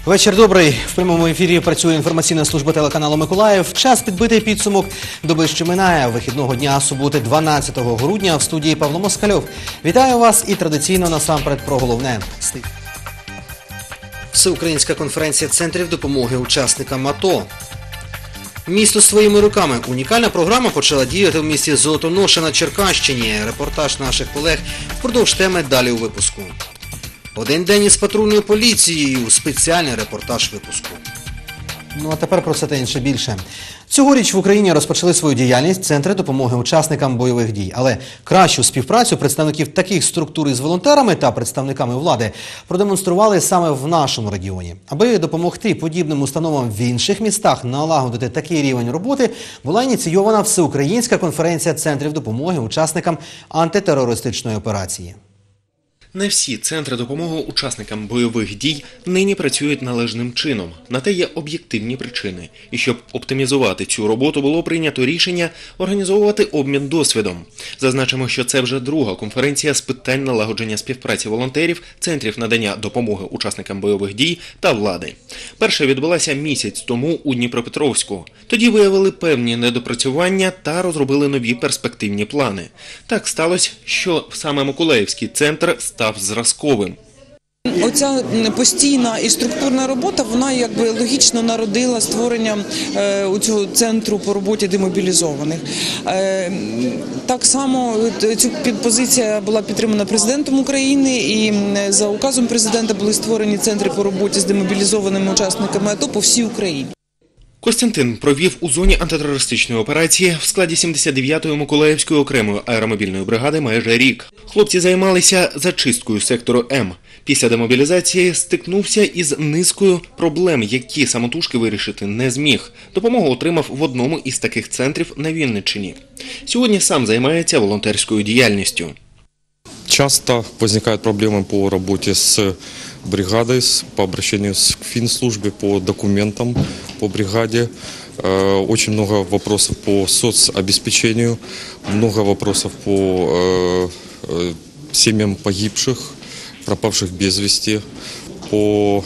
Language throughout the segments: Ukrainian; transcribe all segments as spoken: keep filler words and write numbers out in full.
Вечір добрий. В прямому ефірі працює інформаційна служба телеканалу «Миколаїв». Час підбити підсумок доби, що минає, вихідного дня суботи дванадцятого грудня в студії Павло Москальов. Вітаю вас і традиційно насамперед про головне. Всеукраїнська конференція центрів допомоги учасникам АТО. Місто своїми руками. Унікальна програма почала діяти в місті Золотоноша на Черкащині. Репортаж наших колег впродовж теми далі у випуску. Один день із патрульною поліцією. Спеціальний репортаж випуску. Ну а тепер про це та інше більше. Цьогоріч в Україні розпочали свою діяльність центри допомоги учасникам бойових дій. Але кращу співпрацю представників таких структур із волонтерами та представниками влади продемонстрували саме в нашому регіоні. Аби допомогти подібним установам в інших містах налагодити такий рівень роботи, була ініційована Всеукраїнська конференція центрів допомоги учасникам антитерористичної операції. Не всі центри допомоги учасникам бойових дій нині працюють належним чином. На те є об'єктивні причини. І щоб оптимізувати цю роботу, було прийнято рішення організовувати обмін досвідом. Зазначимо, що це вже друга конференція з питань налагодження співпраці волонтерів, центрів надання допомоги учасникам бойових дій та влади. Перша відбулася місяць тому у Дніпропетровську. Тоді виявили певні недопрацювання та розробили нові перспективні плани. Так сталося, що саме Миколаївський центр став зразковим. Оця постійна і структурна робота, вона якби логічно народила створення е, у цього центру по роботі демобілізованих. Е, так само ця позиція була підтримана президентом України, і за указом президента були створені центри по роботі з демобілізованими учасниками АТО по всій Україні. Костянтин провів у зоні антитерористичної операції в складі сімдесят дев'ятої Миколаївської окремої аеромобільної бригади майже рік. Хлопці займалися зачисткою сектору М. Після демобілізації стикнувся із низкою проблем, які самотужки вирішити не зміг. Допомогу отримав в одному із таких центрів на Вінниччині. Сьогодні сам займається волонтерською діяльністю. Часто возникают проблемы по работе с бригадой, по обращению к финслужбе, по документам по бригаде. Очень много вопросов по соцобеспечению, много вопросов по семьям погибших, пропавших без вести, по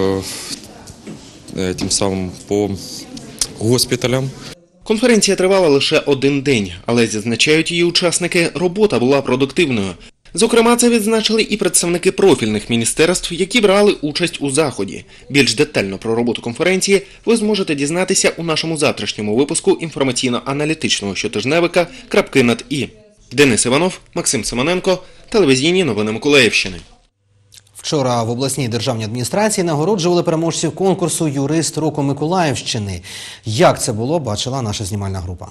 тим самым по госпіталям. Конференція тривала лише один день, але, зазначають її учасники, робота була продуктивною. Зокрема, це відзначили і представники профільних міністерств, які брали участь у заході. Більш детально про роботу конференції ви зможете дізнатися у нашому завтрашньому випуску інформаційно-аналітичного щотижневика «Крапки над І». Денис Іванов, Максим Семененко, телевізійні новини Миколаївщини. Вчора в обласній державній адміністрації нагороджували переможців конкурсу «Юрист року Миколаївщини». Як це було, бачила наша знімальна група.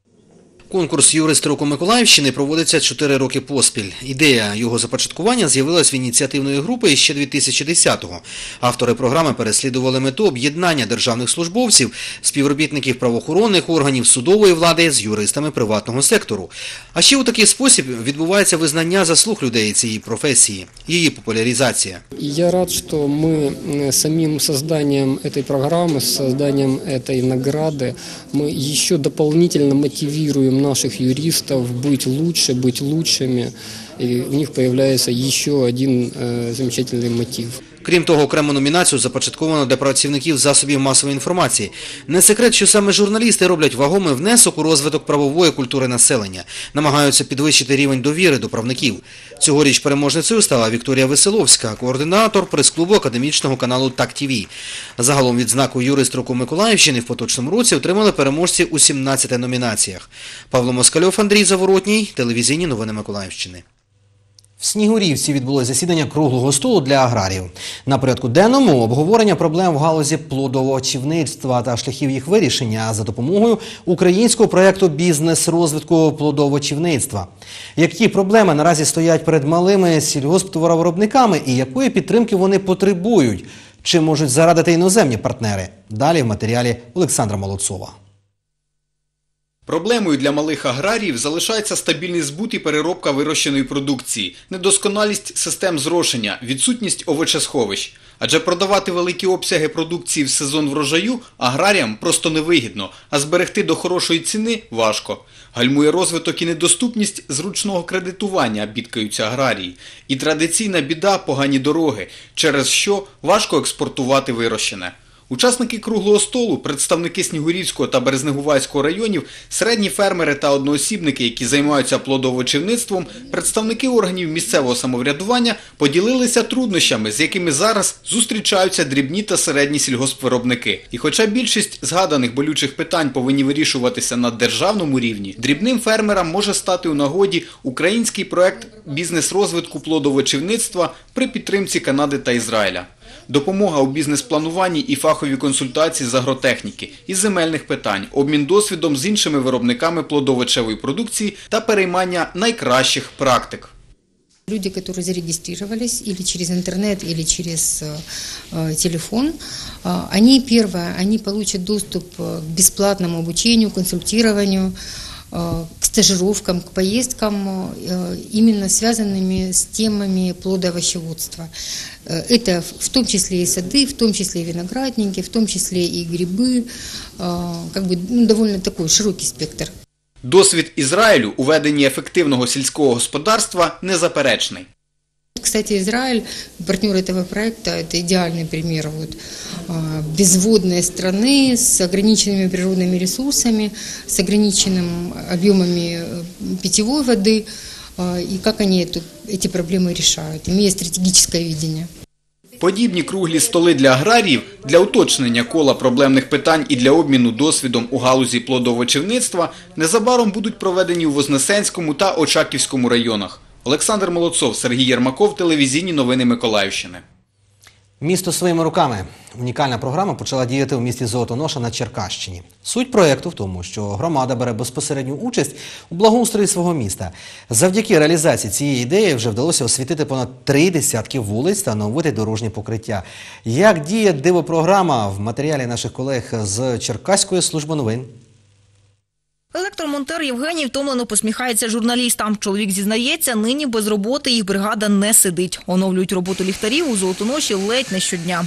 Конкурс «Юрист року Миколаївщини» проводиться чотири роки поспіль. Ідея його започаткування з'явилась в ініціативної групи ще дві тисячі десятого. Автори програми переслідували мету об'єднання державних службовців, співробітників правоохоронних органів, судової влади з юристами приватного сектору. А ще у такий спосіб відбувається визнання заслуг людей цієї професії, її популяризація. Я рад, що ми самим созданням цієї програми, созданням цієї награди, ми ще дополнительно мотивуємо наших юристов быть лучше, быть лучшими, и у них появляется еще один э, замечательный мотив. Крім того, окрему номінацію започатковано для працівників засобів масової інформації. Не секрет, що саме журналісти роблять вагомий внесок у розвиток правової культури населення, намагаються підвищити рівень довіри до правників. Цьогоріч переможницею стала Вікторія Веселовська, координатор прес-клубу академічного каналу «Так-ТВ». Загалом відзнаку «Юрист року Миколаївщини» в поточному році отримали переможці у сімнадцяти номінаціях. Павло Москальов, Андрій Заворотній, телевізійні новини Миколаївщини. В Снігурівці відбулось засідання круглого столу для аграріїв. На порядку денному обговорення проблем в галузі плодовочівництва та шляхів їх вирішення за допомогою українського проєкту бізнес-розвитку плодовочівництва. Які проблеми наразі стоять перед малими сільгосптоваровиробниками і якої підтримки вони потребують? Чи можуть зарадити іноземні партнери? Далі в матеріалі Олександра Молодцова. Проблемою для малих аграріїв залишається стабільний збут і переробка вирощеної продукції, недосконалість систем зрошення, відсутність овочесховищ. Адже продавати великі обсяги продукції в сезон врожаю аграріям просто невигідно, а зберегти до хорошої ціни важко. Гальмує розвиток і недоступність зручного кредитування, бідкаються аграрії. І традиційна біда – погані дороги, через що важко експортувати вирощене. Учасники круглого столу, представники Снігурівського та Березнегуватського районів, середні фермери та одноосібники, які займаються плодовочівництвом, представники органів місцевого самоврядування поділилися труднощами, з якими зараз зустрічаються дрібні та середні сільгоспвиробники. І хоча більшість згаданих болючих питань повинні вирішуватися на державному рівні, дрібним фермерам може стати у нагоді український проект бізнес-розвитку плодовочівництва при підтримці Канади та Ізраїля. Допомога у бізнес-плануванні і фахові консультації з агротехніки, із земельних питань, обмін досвідом з іншими виробниками плодовочевої продукції та переймання найкращих практик. Люди, которые зарегистрировались или через интернет, или через э, телефон, э, они, первое, они получат доступ к бесплатному обучению, консультированию, э, к стажировкам, к поездкам, э, именно связанными с темами плодоовощеводства. Э, это в том числе и сады, в том числе и виноградники, в том числе и грибы, э, как бы ну, довольно такой широкий спектр. Досвід Ізраїлю у веденні ефективного сільського господарства незаперечний. Кстати, Израиль, партнер этого проекта, это идеальный пример вот, безводной страны с ограниченными природными ресурсами, с ограниченными объемами питьевой воды, и как они эту, эти проблемы решают, имея стратегическое видение. Подібні круглі столи для аграріїв, для уточнення кола проблемних питань і для обміну досвідом у галузі плодовочівництва незабаром будуть проведені у Вознесенському та Очаківському районах. Олександр Молодцов, Сергій Єрмаков, телевізійні новини Миколаївщини. Місто своїми руками. Унікальна програма почала діяти у місті Золотоноша на Черкащині. Суть проєкту в тому, що громада бере безпосередню участь у благоустрої свого міста. Завдяки реалізації цієї ідеї вже вдалося освітити понад три десятки вулиць та оновити дорожні покриття. Як діє дивопрограма в матеріалі наших колег з Черкаської служби новин. Електромонтер Євгеній втомлено посміхається журналістам. Чоловік зізнається, нині без роботи їх бригада не сидить. Оновлюють роботу ліхтарів у Золотоноші ледь не щодня.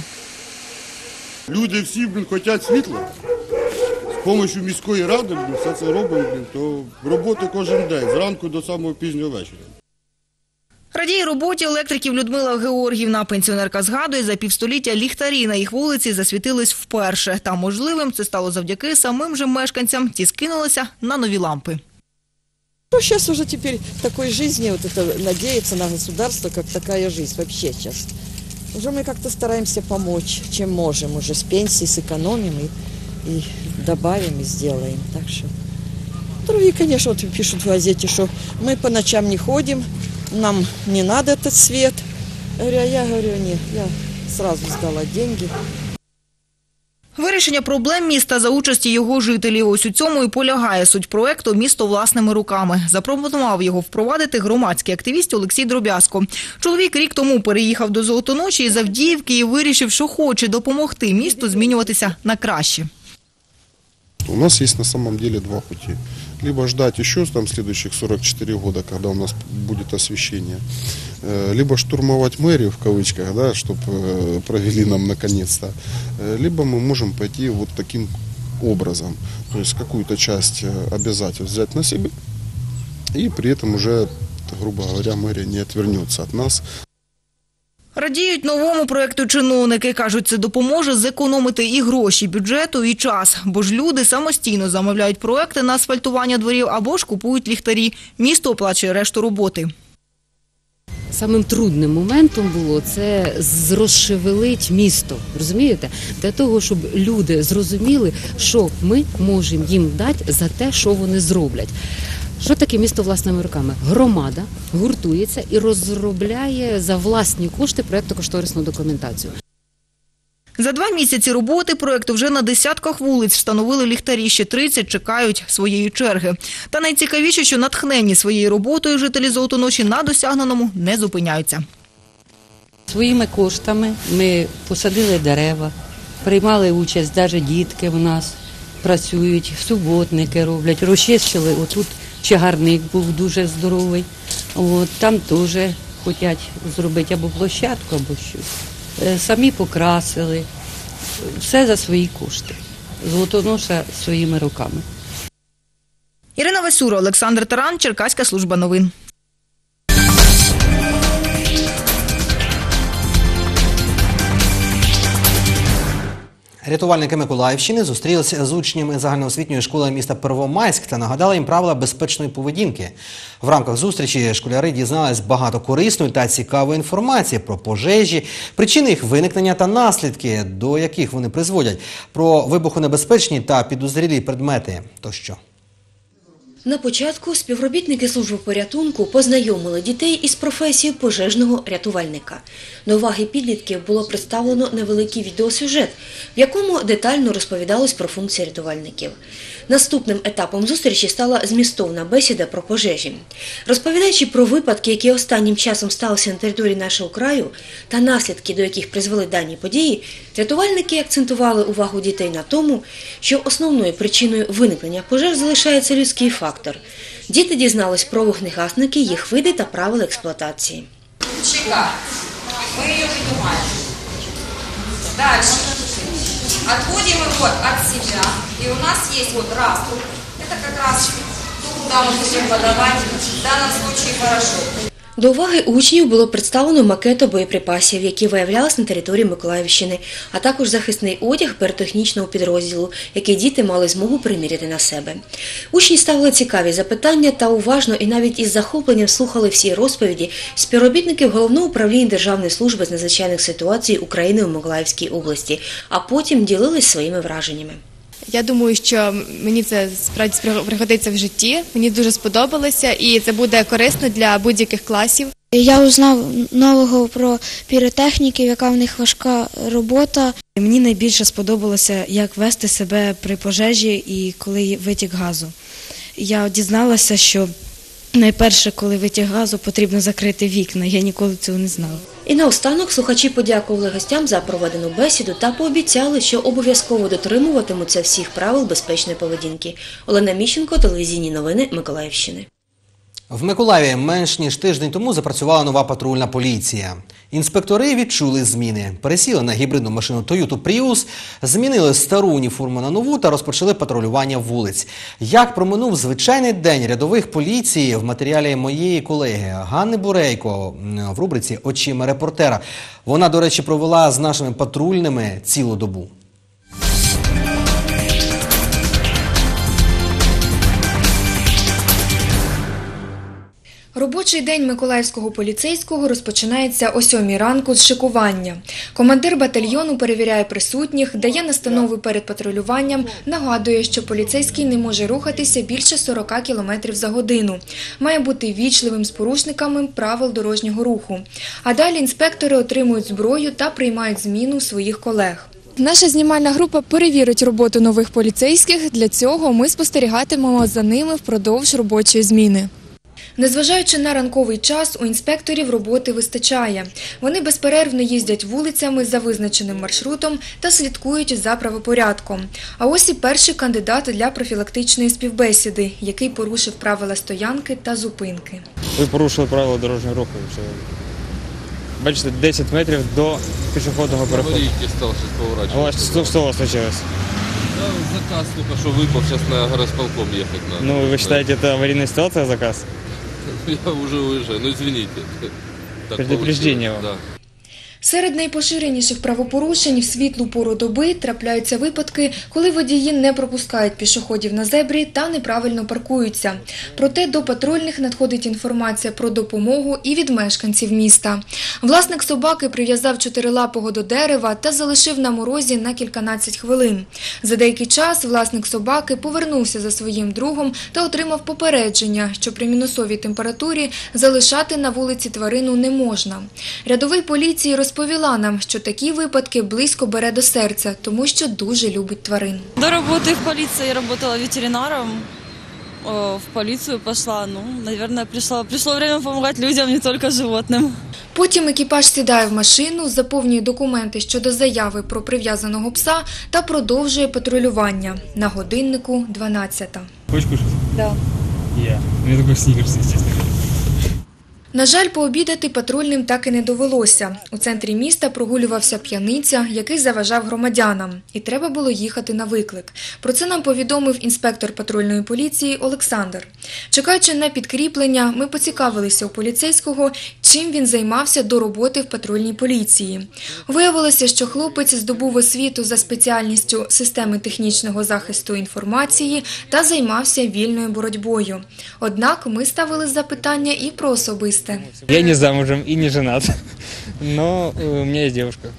Люди всі, блін, хочуть світла. З допомогою міської ради, блін, все це робимо, блін, то роботи кожен день, зранку до самого пізнього вечора. Радіє роботі електриків Людмила Георгіївна. Пенсіонерка згадує, за півстоліття ліхтарі на їх вулиці засвітились вперше. Та можливим це стало завдяки самим же мешканцям. Ті скинулися на нові лампи. Ну, сейчас уже теперь такой жизни, вот это надеяться на государство, как такая жизнь вообще сейчас. Уже мы как-то стараемся помочь, чем можем, уже с пенсии сэкономим и, и добавим, и сделаем. Так что другие, конечно, вот пишут в газете, что мы по ночам не ходим, нам не надо этот свет. Говорю, а я говорю, нет, я сразу сдала деньги. Вирішення проблем міста за участі його жителів. Ось у цьому і полягає суть проекту «Місто власними руками». Запропонував його впровадити громадський активіст Олексій Дробязко. Чоловік рік тому переїхав до Золотоноші із Авдіївки і вирішив, що хоче допомогти місту змінюватися на краще. У нас есть на самом деле два пути. Либо ждать еще там следующих сорок четыре года, когда у нас будет освещение, либо штурмовать мэрию, в кавычках, да, чтобы провели нам наконец-то, либо мы можем пойти вот таким образом, то есть какую-то часть обязательств взять на себя, и при этом уже, грубо говоря, мэрия не отвернется от нас. Радіють новому проєкту чиновники. Кажуть, це допоможе зекономити і гроші бюджету, і час. Бо ж люди самостійно замовляють проєкти на асфальтування дворів або ж купують ліхтарі. Місто оплачує решту роботи. Самим трудним моментом було це розшевелити місто, розумієте? Для того, щоб люди зрозуміли, що ми можемо їм дати за те, що вони зроблять. Що таке місто власними руками? Громада гуртується і розробляє за власні кошти проєктно-кошторисну документацію. За два місяці роботи проєкту вже на десятках вулиць встановили ліхтарі, ще тридцять чекають своєї черги. Та найцікавіше, що натхненні своєю роботою жителі Золотоноші на досягненому не зупиняються. Своїми коштами ми посадили дерева, приймали участь навіть дітки в нас. працюють, суботники роблять, розчистили. Отут чагарник був дуже здоровий. От, там теж хочуть зробити або площадку, або щось. Е, Самі покрасили. Все за свої кошти. Золотоноша своїми руками. Ірина Васюра, Олександр Таран, Черкаська служба новин. Рятувальники Миколаївщини зустрілися з учнями загальноосвітньої школи міста Первомайськ та нагадали їм правила безпечної поведінки. В рамках зустрічі школяри дізнались багато корисної та цікавої інформації про пожежі, причини їх виникнення та наслідки, до яких вони призводять, про вибухонебезпечні та підозрілі предмети тощо. На початку співробітники служби порятунку познайомили дітей із професією пожежного рятувальника. До уваги підлітків було представлено невеликий відеосюжет, в якому детально розповідалось про функції рятувальників. Наступним етапом зустрічі стала змістовна бесіда про пожежі. Розповідаючи про випадки, які останнім часом сталися на території нашого краю, та наслідки, до яких призвели дані події, рятувальники акцентували увагу дітей на тому, що основною причиною виникнення пожеж залишається людський фактор. Діти дізнались про вогнегасники, їх види та правила експлуатації. Чека. Мы ее вынимаем. Дальше. Отводим его от себя. И у нас есть вот раструб. Это как раз куда мы будем подавать. В данном случае хорошо. До уваги учнів було представлено макети боєприпасів, які виявлялись на території Миколаївщини, а також захисний одяг піротехнічного підрозділу, який діти мали змогу приміряти на себе. Учні ставили цікаві запитання та уважно і навіть із захопленням слухали всі розповіді співробітників Головного управління Державної служби з надзвичайних ситуацій України у Миколаївській області, а потім ділились своїми враженнями. Я думаю, що мені це справді пригодиться в житті, мені дуже сподобалося і це буде корисно для будь-яких класів. Я узнав нового про піротехніків, яка в них важка робота. Мені найбільше сподобалося, як вести себе при пожежі і коли витік газу. Я дізналася, що найперше, коли витік газу, потрібно закрити вікна. Я ніколи цього не знала. І наостанок слухачі подякували гостям за проведену бесіду та пообіцяли, що обов'язково дотримуватимуться всіх правил безпечної поведінки. Олена Міщенко, телевізійні новини Миколаївщини. В Миколаєві менш ніж тиждень тому запрацювала нова патрульна поліція. Інспектори відчули зміни. Пересіли на гібридну машину Toyota Prius, змінили стару уніформу на нову та розпочали патрулювання вулиць. Як проминув звичайний день рядових поліції в матеріалі моєї колеги Ганни Бурейко в рубриці «Очима репортера». Вона, до речі, провела з нашими патрульними цілу добу. Робочий день миколаївського поліцейського розпочинається о сьомій ранку з шикування. Командир батальйону перевіряє присутніх, дає настанови перед патрулюванням, нагадує, що поліцейський не може рухатися більше сорока кілометрів за годину. Має бути вічливим з порушниками правил дорожнього руху. А далі інспектори отримують зброю та приймають зміну своїх колег. Наша знімальна група перевірить роботу нових поліцейських. Для цього ми спостерігатимемо за ними впродовж робочої зміни. Незважаючи на ранковий час, у інспекторів роботи вистачає. Вони безперервно їздять вулицями за визначеним маршрутом та слідкують за правопорядком. А ось і перший кандидат для профілактичної співбесіди, який порушив правила стоянки та зупинки. Ви порушили правила дорожнього руху. Бачите, десять метрів до пішохідного переходу. А у вас що, що у вас случилось? Да, заказ только что выпал, сейчас на горосполком ехать надо. Ну, вы считаете, это аварийная ситуация, заказ? Я уже уезжаю, ну извините. Так Предупреждение вам. Да. Серед найпоширеніших правопорушень в світлу пору доби трапляються випадки, коли водії не пропускають пішоходів на зебрі та неправильно паркуються. Проте до патрульних надходить інформація про допомогу і від мешканців міста. Власник собаки прив'язав чотирилапого до дерева та залишив на морозі на кільканадцять хвилин. За деякий час власник собаки повернувся за своїм другом та отримав попередження, що при мінусовій температурі залишати на вулиці тварину не можна. Рядовий поліції розповіла нам, що такі випадки близько бере до серця, тому що дуже любить тварин. До роботи в поліції працювала ветеринаром. э, в полицию пошла. Ну, наверное, пришло, пришло время помогать людям, не только животным. Потім екіпаж сідає в машину, заповнює документи щодо заяви про прив'язаного пса та продовжує патрулювання. На годиннику дванадцята. Хочешь кушать? Да. Я. У меня такой сникерс, естественно. На жаль, пообідати патрульним так і не довелося. У центрі міста прогулювався п'яниця, який заважав громадянам. І треба було їхати на виклик. Про це нам повідомив інспектор патрульної поліції Олександр. Чекаючи на підкріплення, ми поцікавилися у поліцейського, чим він займався до роботи в патрульній поліції. Виявилося, що хлопець здобув освіту за спеціальністю системи технічного захисту інформації та займався вільною боротьбою. Однак ми ставили запитання і про особисте. Я не замужем и не женат, но у меня есть девушка.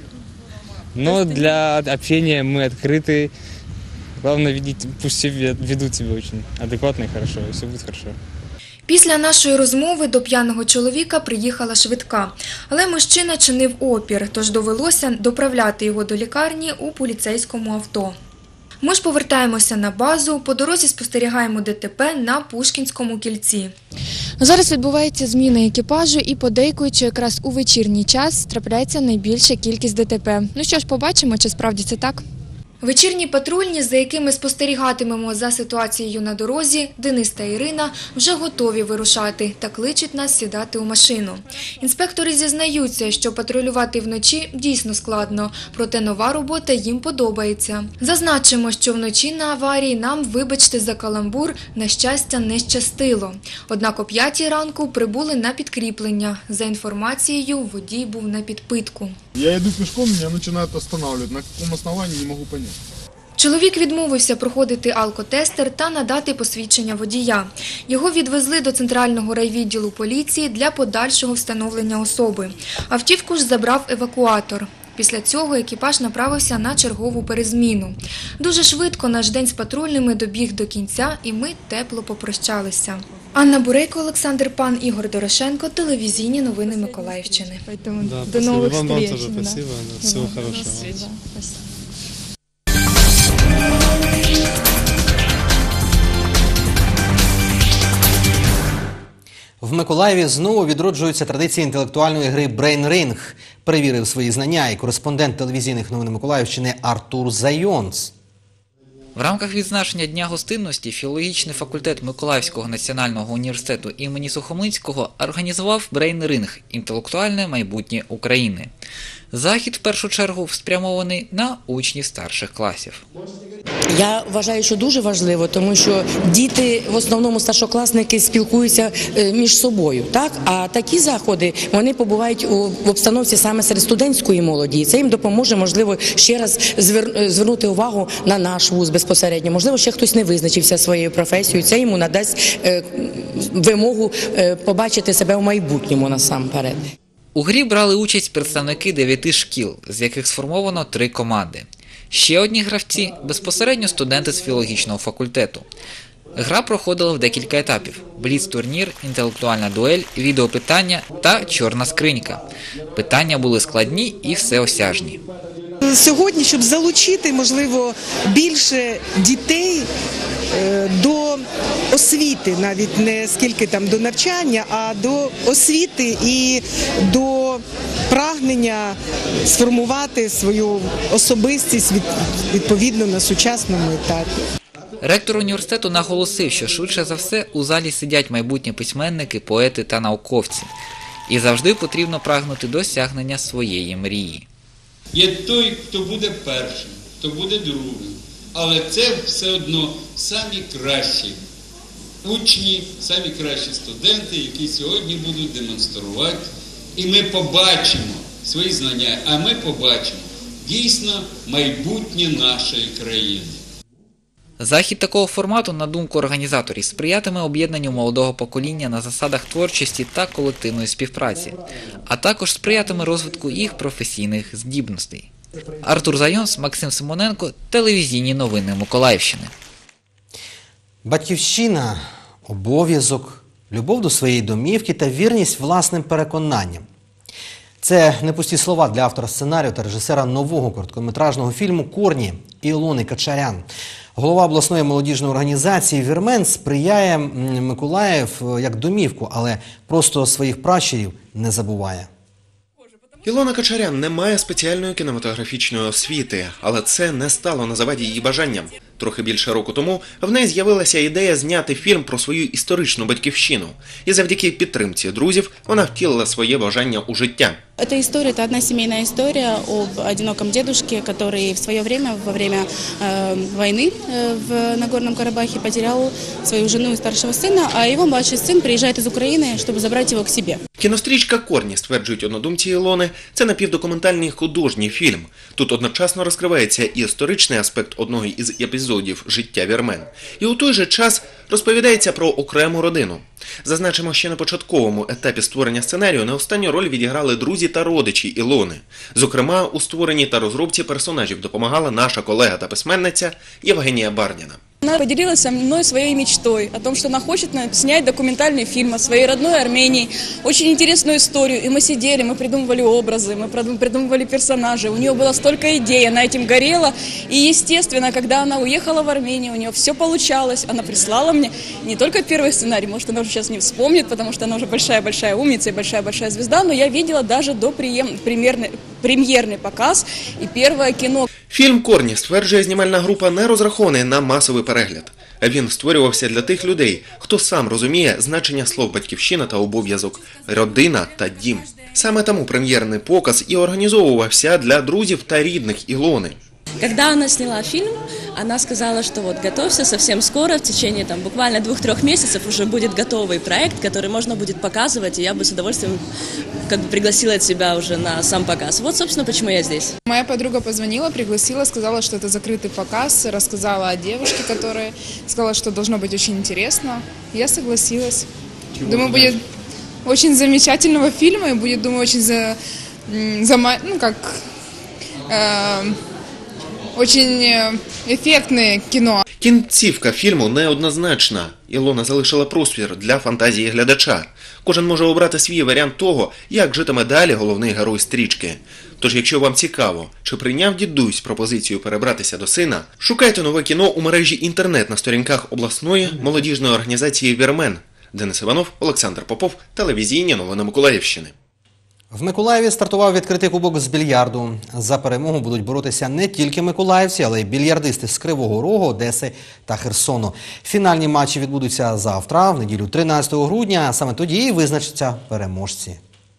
Но для общения мы открыты. Главное, видеть, пусть все ведут себя очень адекватно и хорошо, и все будет хорошо. Після нашої розмови до п'яного чоловіка приїхала швидка. Але мужчина чинив опір, тож довелося доправляти його до лікарні у поліцейському авто. Ми ж повертаємося на базу, по дорозі спостерігаємо ДТП на Пушкінському кільці. Зараз відбувається зміна екіпажу і подейкують, що якраз у вечірній час трапляється найбільша кількість ДТП. Ну що ж, побачимо, чи справді це так. Вечірні патрульні, за якими спостерігатимемо за ситуацією на дорозі, Денис та Ірина вже готові вирушати та кличуть нас сідати у машину. Інспектори зізнаються, що патрулювати вночі дійсно складно, проте нова робота їм подобається. Зазначимо, що вночі на аварії нам, вибачте за каламбур, на щастя не щастило. Однак о п'ятій ранку прибули на підкріплення. За інформацією, водій був на підпитку. Я йду пішком, мене починають останавливать. На якому основанні, не можу зрозуміти. Чоловік відмовився проходити алкотестер та надати посвідчення водія. Його відвезли до центрального райвідділу поліції для подальшого встановлення особи. Автівку ж забрав евакуатор. Після цього екіпаж направився на чергову перезміну. Дуже швидко наш день з патрульними добіг до кінця, і ми тепло попрощалися. Анна Бурейко, Олександр Пан, Ігор Дорошенко, телевізійні новини Миколаївщини. До нових Вам, вам встреч. тоже Да. спасибо. Да, всего хорошего. В Миколаєві знову відроджуються традиції інтелектуальної гри «Brain Ring». Перевірив свої знання і кореспондент телевізійних новин Миколаївщини Артур Зайонс. В рамках відзначення Дня гостинності філологічний факультет Миколаївського національного університету імені Сухомлинського організував «Brain Ring» – інтелектуальне майбутнє України. Захід, в першу чергу, спрямований на учнів старших класів. Я вважаю, що дуже важливо, тому що діти, в основному старшокласники, спілкуються між собою, так? А такі заходи, вони побувають у, в обстановці саме серед студентської молоді. І це їм допоможе, можливо, ще раз звер, звернути увагу на наш вуз безпосередньо. Можливо, ще хтось не визначився своєю професією. Це йому надасть е, вимогу е, побачити себе в майбутньому насамперед. У грі брали участь представники дев'яти шкіл, з яких сформовано три команди. Ще одні гравці – безпосередньо студенти з філологічного факультету. Гра проходила в декілька етапів – бліц-турнір, інтелектуальна дуель, відеопитання та чорна скринька. Питання були складні і всеосяжні. Сьогодні, щоб залучити, можливо, більше дітей до освіти, навіть не скільки там до навчання, а до освіти і до прагнення сформувати свою особистість відповідно на сучасному етапі. Ректор університету наголосив, що швидше за все у залі сидять майбутні письменники, поети та науковці. І завжди потрібно прагнути досягнення своєї мрії. Є той, хто буде першим, хто буде другим, але це все одно самі кращі учні, самі кращі студенти, які сьогодні будуть демонструвати. І ми побачимо свої знання, а ми побачимо дійсно майбутнє нашої країни. Захід такого формату, на думку організаторів, сприятиме об'єднанню молодого покоління на засадах творчості та колективної співпраці, а також сприятиме розвитку їх професійних здібностей. Артур Зайонс, Максим Симоненко, телевізійні новини Миколаївщини. Батьківщина, обов'язок, любов до своєї домівки та вірність власним переконанням. Це не пусті слова для автора сценарію та режисера нового короткометражного фільму «Корні» Ілони Качарян. Голова обласної молодіжної організації «Вірмен» сприяє Миколаїв як домівку, але просто своїх пращурів не забуває. Ілона Качарян не має спеціальної кінематографічної освіти, але це не стало на заваді її бажанням. Трохи більше року тому в неї з'явилася ідея зняти фільм про свою історичну батьківщину. І завдяки підтримці друзів вона втілила своє бажання у життя. Эта история – это одна семейная история об одиноком дедушке, который в свое время, во время э, войны э, в Нагорном Карабахе потерял свою жену и старшего сына, а его младший сын приезжает из Украины, чтобы забрать его к себе. Кінострічка «Корні», стверджують однодумці Ілони, це напівдокументальний художній фільм. Тут одночасно розкривається і історичний аспект одного із епізодів життя вірмен, і у той же час розповідається про окрему родину. Зазначимо, ще на початковому етапі створення сценарію не останню роль відіграли друзі та родичі Ілони. Зокрема, у створенні та розробці персонажів допомагала наша колега та письменниця Євгенія Барніна. Она поделилась со мной своей мечтой о том, что она хочет снять документальный фильм о своей родной Армении, очень интересную историю. И мы сидели, мы придумывали образы, мы придумывали персонажей. У нее было столько идей, она этим горела. И, естественно, когда она уехала в Армению, у нее все получалось. Она прислала мне не только первый сценарий, может, она уже сейчас не вспомнит, потому что она уже большая-большая умница и большая-большая звезда, но я видела даже до премьерный, премьерный показ и первое кино. Фільм «Корні», стверджує знімальна група, не розрахований на масовий перегляд. Він створювався для тих людей, хто сам розуміє значення слов «батьківщина» та «обов'язок», «родина» та «дім». Саме тому прем'єрний показ і організовувався для друзів та рідних Ілони. Когда она сняла фильм, она сказала, что вот готовься, совсем скоро, в течение там буквально двух-трех месяцев уже будет готовый проект, который можно будет показывать, и я бы с удовольствием как бы пригласила тебя уже на сам показ. Вот, собственно, почему я здесь. Моя подруга позвонила, пригласила, сказала, что это закрытый показ, рассказала о девушке, которая сказала, что должно быть очень интересно. Я согласилась. Чего думаю, будет очень замечательного фильма, и будет, думаю, очень за, за ну как... Э, Очень ефектне кіно. Кінцівка фільму неоднозначна. Ілона залишила простір для фантазії глядача. Кожен може обрати свій варіант того, як житиме далі головний герой стрічки. Тож, якщо вам цікаво, чи прийняв дідусь пропозицію перебратися до сина, шукайте нове кіно у мережі інтернет на сторінках обласної молодіжної організації «Вірмен». Денис Іванов, Олександр Попов, телевізійні новини Миколаївщини. В Миколаєві стартував відкритий кубок з більярду. За перемогу будуть боротися не тільки миколаївці, але й більярдисти з Кривого Рогу, Одеси та Херсону. Фінальні матчі відбудуться завтра, в неділю тринадцятого грудня, а саме тоді і визначаться переможці.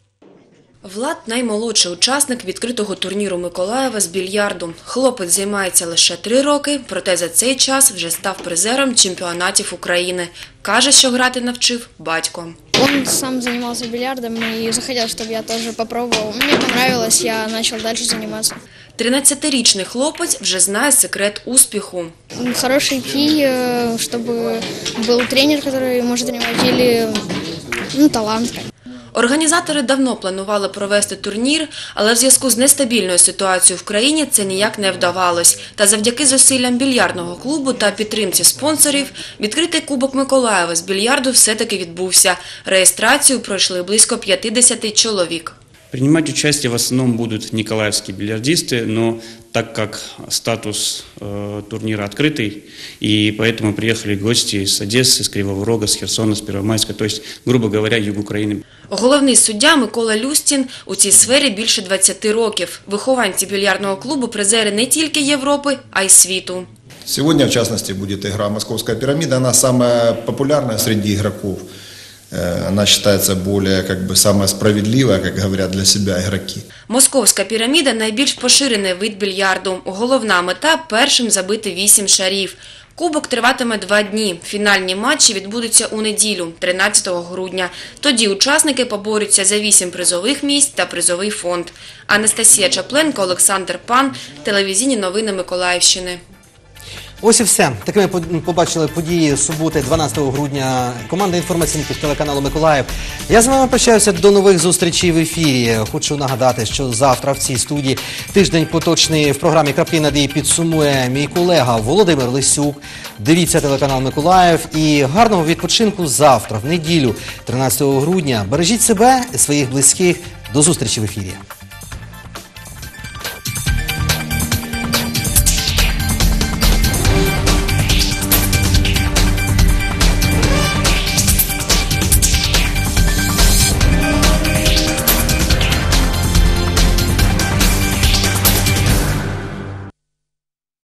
Влад – наймолодший учасник відкритого турніру Миколаєва з більярду. Хлопець займається лише три роки, проте за цей час вже став призером чемпіонатів України. Каже, що грати навчив батько. Он сам занимался бильярдом и захотел, чтобы я тоже попробовал. Мне понравилось, я начал дальше заниматься. тринадцятирічний хлопець вже знає секрет успіху. Хороший кий, чтобы был тренер, который может тренировать, или ну, талант. Організатори давно планували провести турнір, але в зв'язку з нестабільною ситуацією в країні це ніяк не вдавалось. Та завдяки зусиллям більярдного клубу та підтримці спонсорів відкритий кубок Миколаєва з більярду все-таки відбувся. Реєстрацію пройшли близько п'ятдесят чоловік. Принимать участие в основном будут николаевские бильярдисты, но так как статус э, турнира открытый, и поэтому приехали гости с Одессы, с Кривого Рога, с Херсона, с Первомайска, то есть, грубо говоря, юг України. Головний суддя Микола Люстін у цій сфері більше двадцяти років. Вихованці більярдного клубу – призери не тільки Європи, а й світу. Сегодня, в частности, будет игра «Московская пирамида». Она самая популярная среди игроков. Она считается более, как бы, самая справедливая, как говорят для себя игроки. Московська піраміда – найбільш поширений вид більярду. Головна мета – першим забити вісім шарів. Кубок триватиме два дні. Фінальні матчі відбудуться у неділю, тринадцятого грудня. Тоді учасники поборються за вісім призових місць та призовий фонд. Анастасія Чапленко, Олександр Пан, телевізійні новини Миколаївщини. Ось і все. Такими побачили події суботи, дванадцятого грудня. Команда інформаційників телеканалу «Миколаїв». Я з вами прощаюся до нових зустрічей в ефірі. Хочу нагадати, що завтра в цій студії тиждень поточний в програмі «Краплі надії» підсумує мій колега Володимир Лисюк. Дивіться телеканал «Миколаїв» і гарного відпочинку завтра, в неділю, тринадцятого грудня. Бережіть себе і своїх близьких. До зустрічі в ефірі.